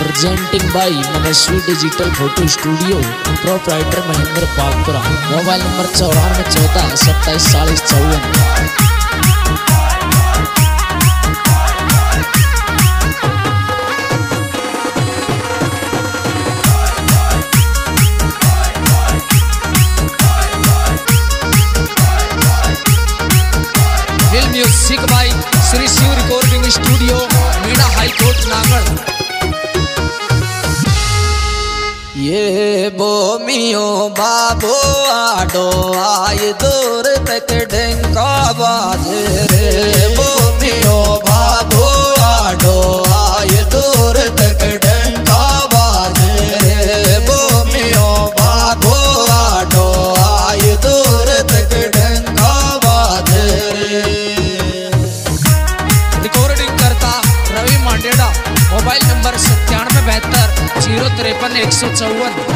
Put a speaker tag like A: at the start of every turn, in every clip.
A: Presenting by Manasvi digital photo studio, proprietor Mahendra Pagpura. Mobile number 9414 27 40 54।
B: Music by Shri Shiv recording studio, Meena high court Nagad.
C: ये बोमियो बाबो आडो आए दूर तक डंका बाजे रे। बोमियो बाबो आडो आए दूर तक डंका बाजे रे। बोमियो बाबो आडो आए दूर तक डंका बाजे रे।
B: रिकॉर्डिंग करता रवि मांडेड़ा। Mobile number 9772 053 154।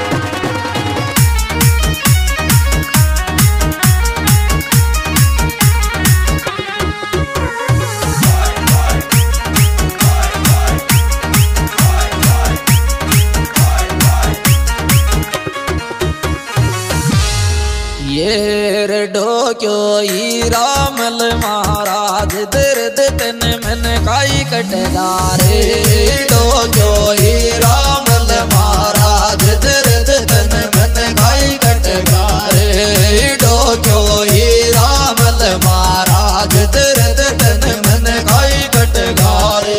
C: ये रेडो क्यों ही रामल महाराज दर्द तन मन काई कटदारे। डो क्यों ही रामल महाराज दर्द तन मन काई कटगारे। डो क्यों ही रामल महाराज दर्द तन मन काई कटगारे।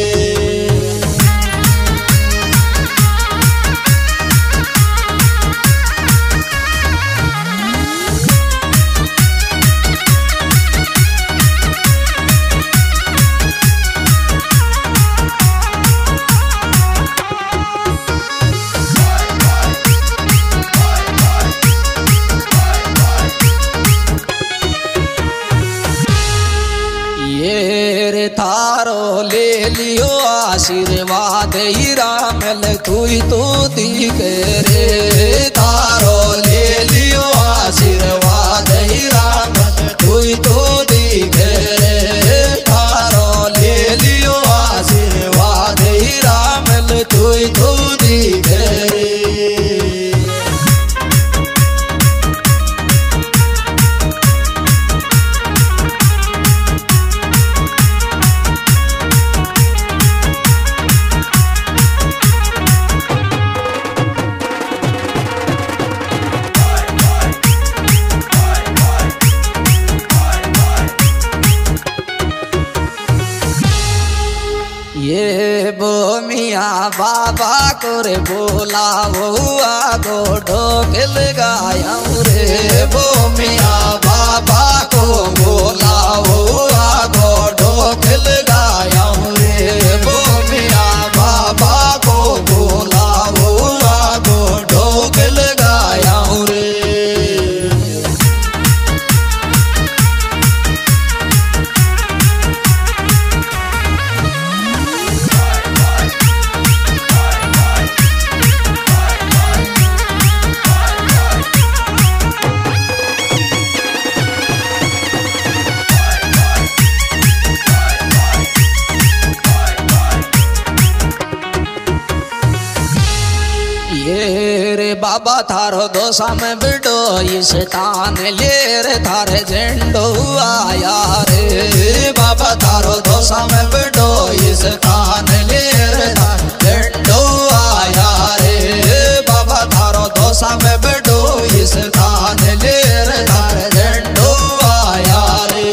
C: थारो ले लियो आशीर्वाद ही रामल तुई तो दिखे रे। थारो ले लियो आशीर्वाद ही रामल तुई तो दिखे रे। थारो ले लियो आशीर्वाद ही रामल तुई तो दिखे रे। ये बोमिया बाबा को रे बोला वो आगो ढोकल गाया रे। बोमिया बाबा को बोला वो आगो ढोकल गाया रे। बोमिया बाबा को बोला वो आगो ढोकल गाया रे। ये रे बाबा थारो दोसा में बिडो इस तान ले रे थारे झंडो आया रे। बाबा थारो दोसा में बिडो इस तान ले रे थारे झंडो आया रे। बाबा थारो दोसा में बिडो इस तान ले रे थारे झंडो आया रे।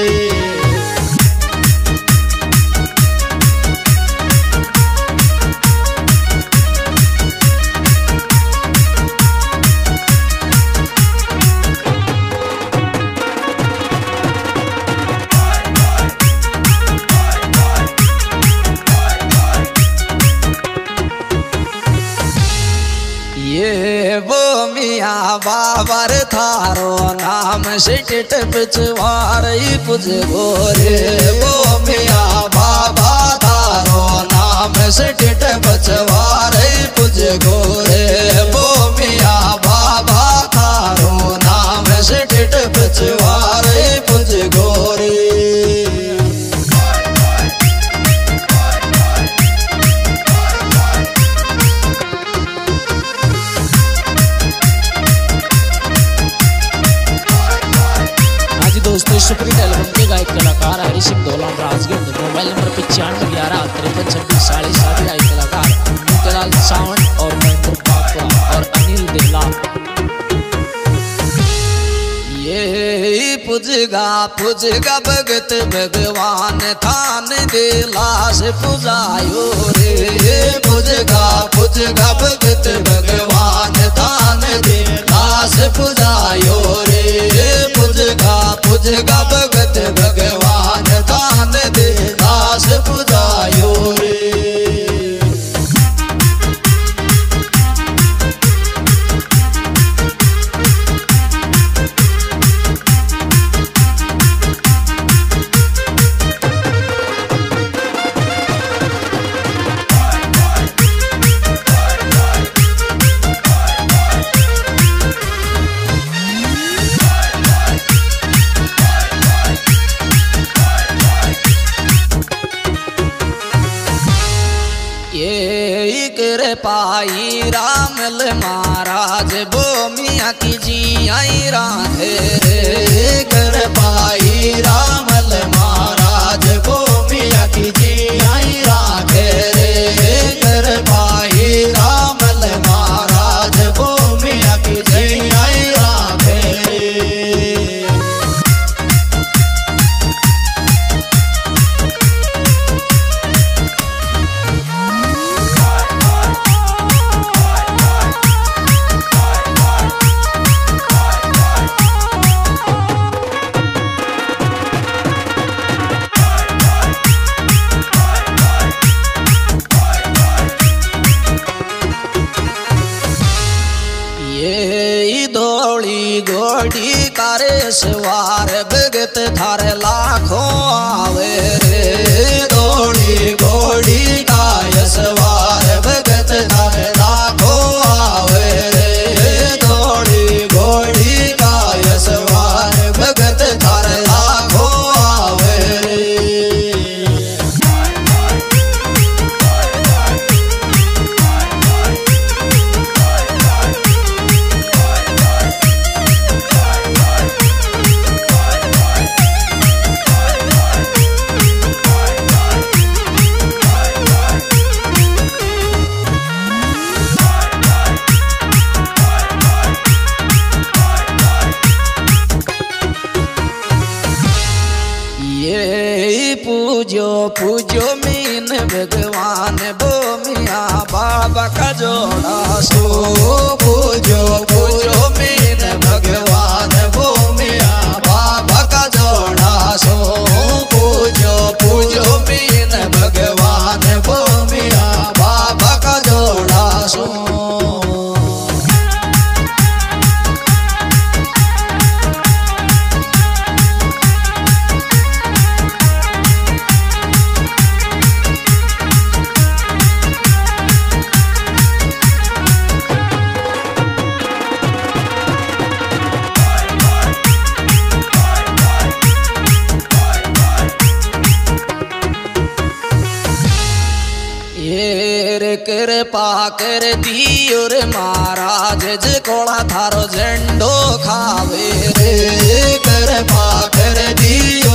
C: ये बोमिया बाबर थारो नाम से टिट पिछवार पुज गोरे। बोमिया बाबा थारो नाम से टिट पिछवार पुज गोरे। बोमिया बाबा थारो नाम से टिट पिछवार पुज गोरे।
A: 26 शादी आई कलाकार मोतीलाल सावंत और महेंद्र पाकपुरा और अनिल देला।
C: ये पुजगा भगत भगवान थान दिलास पुजायो रे। पुजगा भगत भगवान थान दिलास पुजायो रे। पुजगा भगत भगवान थान दिलास पुजायो रे। पाई रामल महाराज बो मियाँ की जी आई राधे रे। कर पाई रामल महाराज बो मियाँ की जी आई राधे रे। कर पाई रामल महाराज बो मियाँ की जी आई राधे रे। घोड़ी करे सवार भगत थारे लाखों आवे रे। घोड़ी काय सवार भगत थारे लाखों आवे रे। घोड़ी काय सवार भगत थारे लाखों आवे रे। पूजो मीन भगवान बो मियाँ बाबा का जोड़ा सो। पूजो मीन भगवान बो मियाँ बाबा का जोड़ा सो। पूजो मीन भगवान बो मियाँ बाबा का जोड़ा सो। कृपा कर दियो रे महाराज जे कोड़ा थारो झंडो खावे रे। कृपा कर दियो